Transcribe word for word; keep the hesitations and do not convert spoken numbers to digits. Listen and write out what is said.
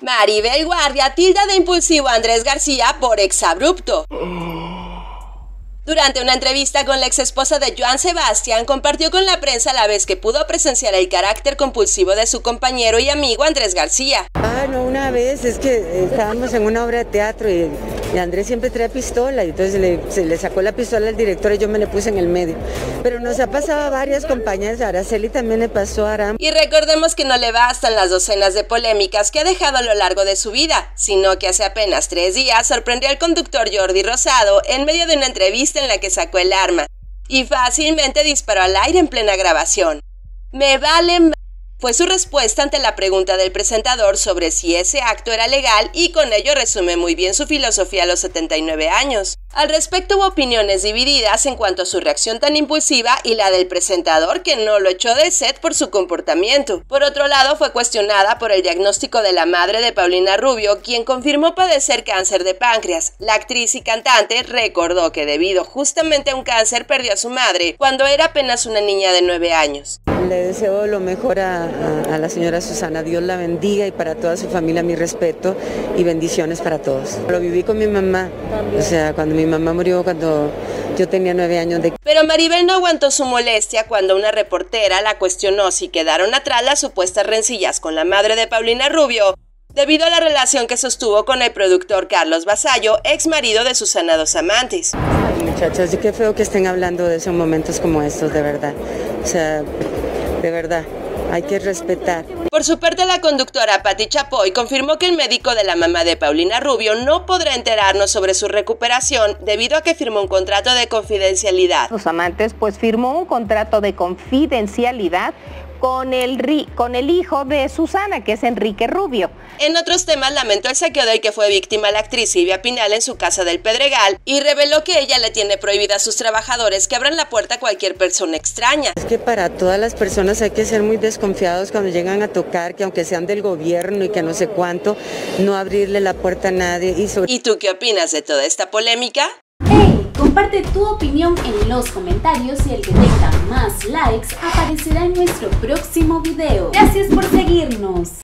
Maribel Guardia tilda de impulsivo a Andrés García por exabrupto. Durante una entrevista con la exesposa de Joan Sebastián, compartió con la prensa la vez que pudo presenciar el carácter compulsivo de su compañero y amigo Andrés García. Ah, no, una vez es que estábamos en una obra de teatro y, y Andrés siempre trae pistola y entonces le, se le sacó la pistola al director y yo me le puse en el medio. Pero nos ha pasado a varias compañeras, a Araceli también le pasó a Aram. Y recordemos que no le bastan las docenas de polémicas que ha dejado a lo largo de su vida, sino que hace apenas tres días sorprendió al conductor Jordi Rosado en medio de una entrevista en la que sacó el arma y fácilmente disparó al aire en plena grabación. Me vale m fue su respuesta ante la pregunta del presentador sobre si ese acto era legal, y con ello resume muy bien su filosofía a los setenta y nueve años. Al respecto hubo opiniones divididas en cuanto a su reacción tan impulsiva y la del presentador, que no lo echó del set por su comportamiento. Por otro lado, fue cuestionada por el diagnóstico de la madre de Paulina Rubio, quien confirmó padecer cáncer de páncreas. La actriz y cantante recordó que debido justamente a un cáncer perdió a su madre cuando era apenas una niña de nueve años. Le deseo lo mejor a, a, a la señora Susana, Dios la bendiga, y para toda su familia mi respeto y bendiciones para todos. Lo viví con mi mamá, o sea, cuando mi mamá murió cuando yo tenía nueve años de... Pero Maribel no aguantó su molestia cuando una reportera la cuestionó si quedaron atrás las supuestas rencillas con la madre de Paulina Rubio, debido a la relación que sostuvo con el productor Carlos Vasallo, ex marido de Susana Dos Amantes. Ay, muchachos, qué feo que estén hablando de esos momentos como estos, de verdad. O sea, de verdad, hay que respetar. Por su parte, la conductora Pati Chapoy confirmó que el médico de la mamá de Paulina Rubio no podrá enterarnos sobre su recuperación debido a que firmó un contrato de confidencialidad. Dos Amantes pues firmó un contrato de confidencialidad con el, con el hijo de Susana, que es Enrique Rubio. En otros temas, lamentó el saqueo del que fue víctima la actriz Silvia Pinal en su casa del Pedregal y reveló que ella le tiene prohibida a sus trabajadores que abran la puerta a cualquier persona extraña. Es que para todas las personas hay que ser muy desconfiados cuando llegan a tocar, que aunque sean del gobierno y que no sé cuánto, no abrirle la puerta a nadie. Y, sobre... ¿Y tú qué opinas de toda esta polémica? ¡Hey! Comparte tu opinión en los comentarios y el que tenga más likes aparecerá en nuestro próximo video. Gracias por seguirnos.